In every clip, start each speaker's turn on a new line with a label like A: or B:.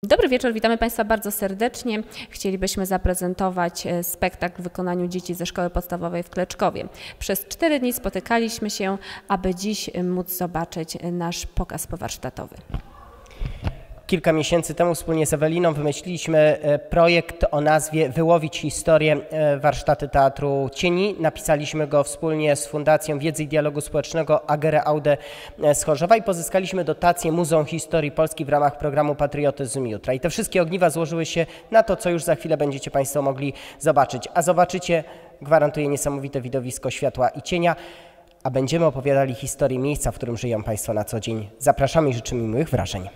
A: Dobry wieczór, witamy Państwa bardzo serdecznie. Chcielibyśmy zaprezentować spektakl w wykonaniu dzieci ze Szkoły Podstawowej w Kleczkowie. Przez 4 dni spotykaliśmy się, aby dziś móc zobaczyć nasz pokaz powarsztatowy.
B: Kilka miesięcy temu wspólnie z Eweliną wymyśliliśmy projekt o nazwie Wyłowić historię, warsztaty Teatru Cieni. Napisaliśmy go wspólnie z Fundacją Wiedzy i Dialogu Społecznego Agere Aude z Chorzowa i pozyskaliśmy dotację Muzeum Historii Polski w ramach programu Patriotyzm Jutra. I te wszystkie ogniwa złożyły się na to, co już za chwilę będziecie Państwo mogli zobaczyć. A zobaczycie, gwarantuję, niesamowite widowisko światła i cienia, a będziemy opowiadali historię miejsca, w którym żyją Państwo na co dzień. Zapraszamy i życzymy miłych wrażeń.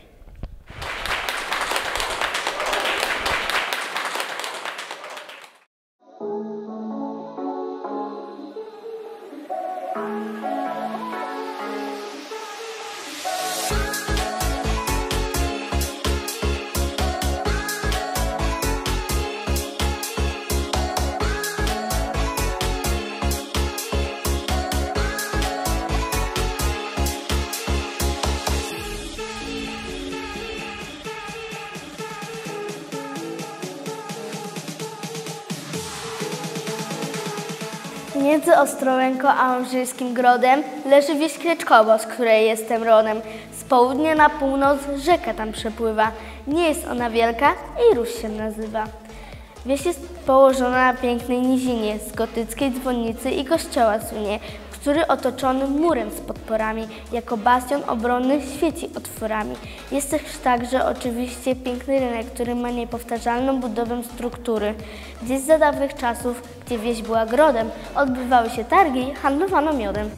C: Między Ostrołęką a Łomżyńskim Grodem leży wieś Kleczkowo, z której jestem rodem. Z południa na północ rzeka tam przepływa. Nie jest ona wielka i Ruś się nazywa. Wieś jest położona na pięknej nizinie, z gotyckiej dzwonnicy i kościoła słynie, który otoczony murem z podporami, jako bastion obronny świeci otworami. Jest też także oczywiście piękny rynek, który ma niepowtarzalną budowę struktury. Gdzieś za dawnych czasów, gdzie wieś była grodem, odbywały się targi, handlowano miodem.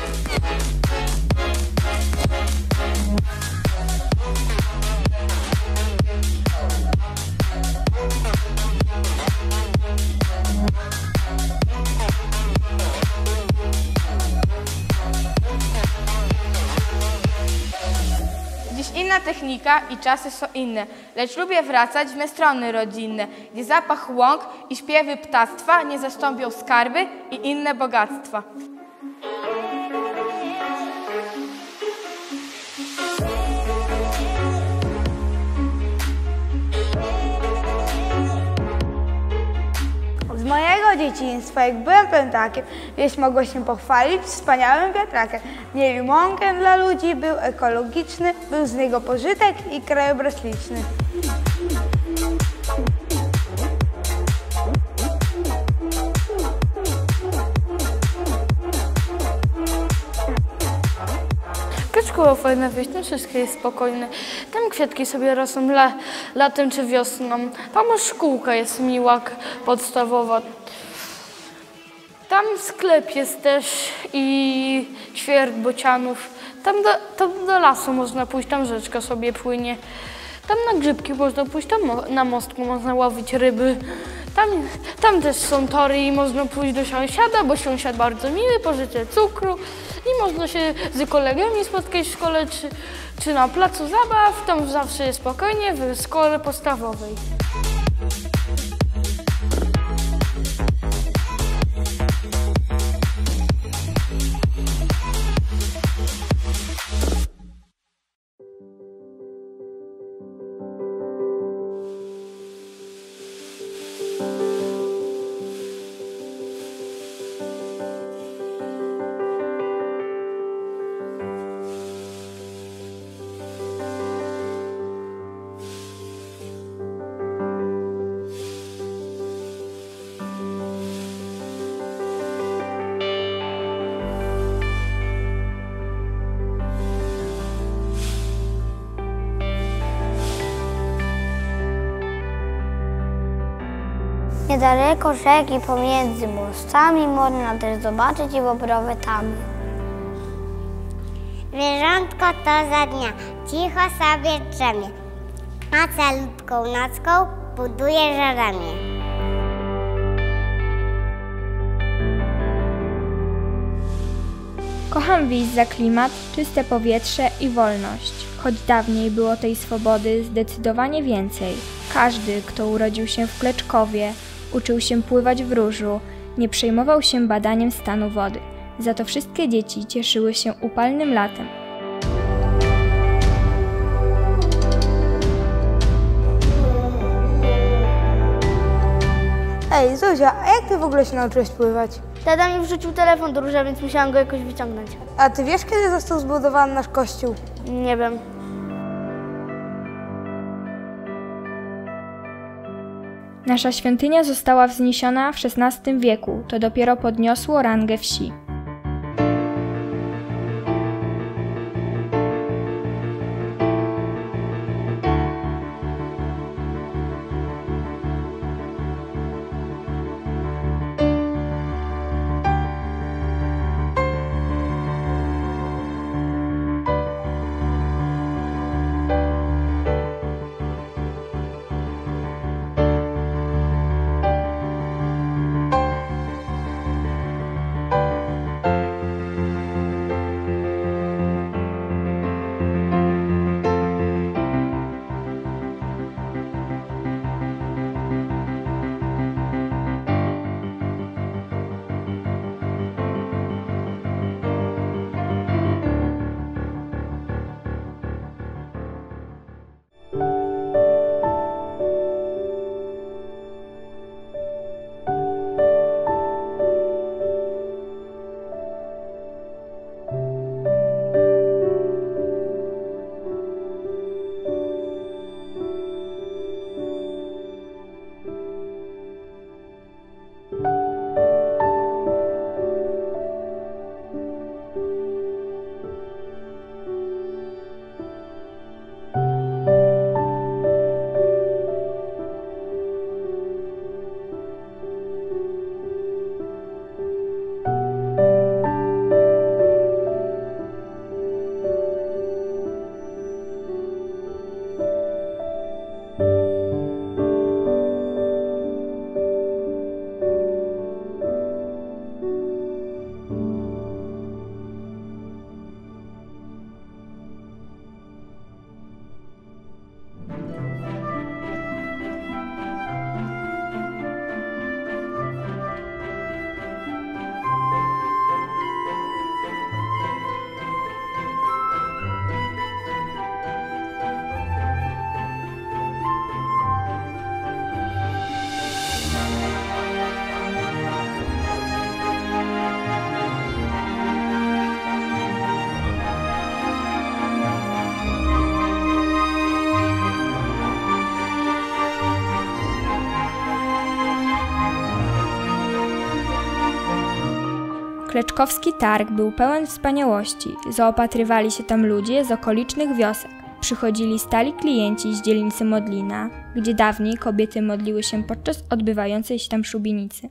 D: Inna technika i czasy są inne, lecz lubię wracać w me strony rodzinne, gdzie zapach łąk i śpiewy ptactwa nie zastąpią skarby i inne bogactwa.
E: Z mojego dzieciństwa, jak byłem pętakiem, wieś mogła się pochwalić wspaniałym wiatrakiem. Mieli mąkę dla ludzi, był ekologiczny, był z niego pożytek i krajobraz liczny.
F: Kleczkowo fajna wieś, tam wszystko jest spokojne. Tam kwiatki sobie rosną latem czy wiosną. Tam szkółka jest miła, podstawowa. Tam sklep jest też i ćwierć bocianów. Tam do lasu można pójść, tam rzeczka sobie płynie. Tam na grzybki można pójść, tam na mostku można łowić ryby. Tam też są tory i można pójść do sąsiada, bo sąsiad bardzo miły, pożyczę cukru i można się z kolegami spotkać w szkole czy na placu zabaw. Tam zawsze jest spokojnie w szkole podstawowej.
C: Niedaleko rzeki, pomiędzy mostami, można też zobaczyć i bobrowe tamy.
G: Zwierzątko to za dnia cicho sobie drzemie, a calutką nocką buduje żaranie.
H: Kocham wieś za klimat, czyste powietrze i wolność. Choć dawniej było tej swobody zdecydowanie więcej. Każdy, kto urodził się w Kleczkowie, uczył się pływać w różu, nie przejmował się badaniem stanu wody. Za to wszystkie dzieci cieszyły się upalnym latem.
E: Ej, Zuzia, a jak ty w ogóle się nauczyłeś pływać?
C: Tata mi wrzucił telefon do róża, więc musiałam go jakoś wyciągnąć.
E: A ty wiesz, kiedy został zbudowany nasz kościół?
C: Nie wiem.
H: Nasza świątynia została wzniesiona w XVI wieku, to dopiero podniosło rangę wsi. Kleczkowski targ był pełen wspaniałości. Zaopatrywali się tam ludzie z okolicznych wiosek. Przychodzili stali klienci z dzielnicy Modlina, gdzie dawniej kobiety modliły się podczas odbywającej się tam szubienicy.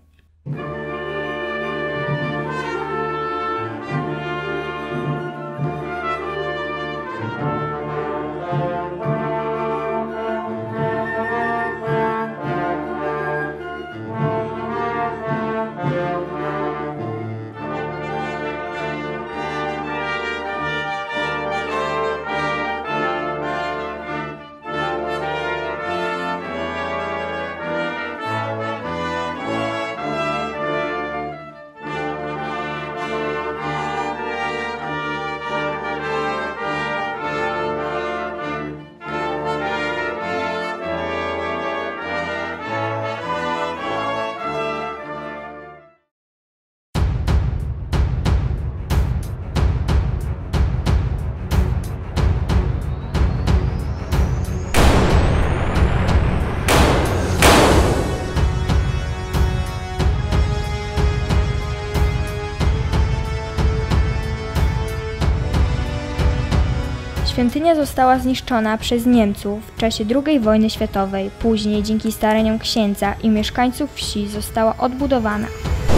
H: Świątynia została zniszczona przez Niemców w czasie II wojny światowej. Później, dzięki staraniom księdza i mieszkańców wsi, została odbudowana.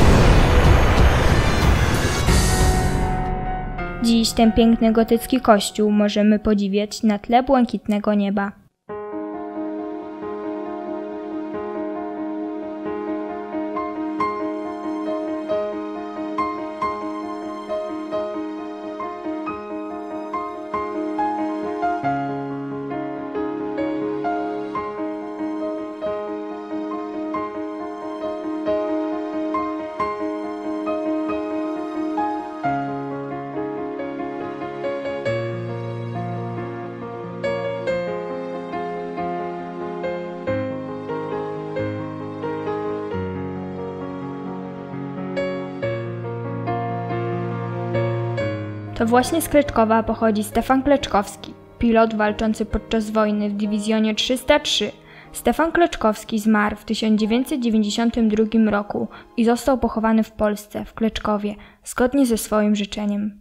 H: Dziś ten piękny gotycki kościół możemy podziwiać na tle błękitnego nieba. To właśnie z Kleczkowa pochodzi Stefan Kleczkowski, pilot walczący podczas wojny w dywizjonie 303. Stefan Kleczkowski zmarł w 1992 roku i został pochowany w Polsce, w Kleczkowie, zgodnie ze swoim życzeniem.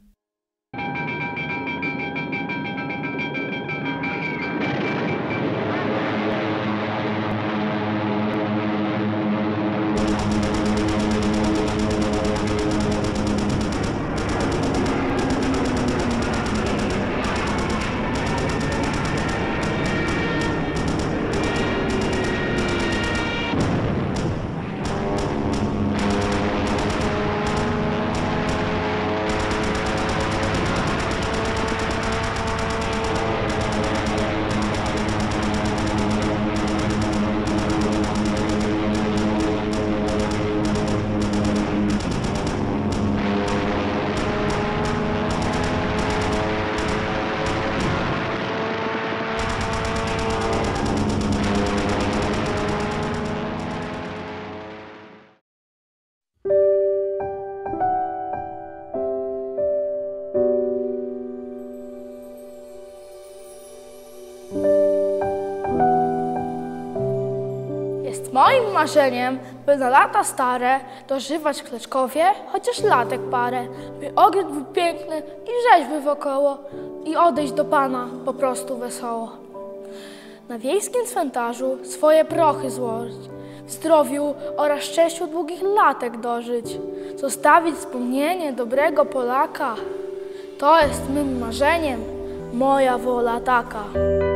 F: Jest moim marzeniem, by na lata stare dożywać w Kleczkowie chociaż latek parę, by ogród był piękny i rzeźby wokoło i odejść do Pana po prostu wesoło. Na wiejskim cmentarzu swoje prochy złożyć, w zdrowiu oraz szczęściu długich latek dożyć, zostawić wspomnienie dobrego Polaka. To jest mym marzeniem, moja wola taka.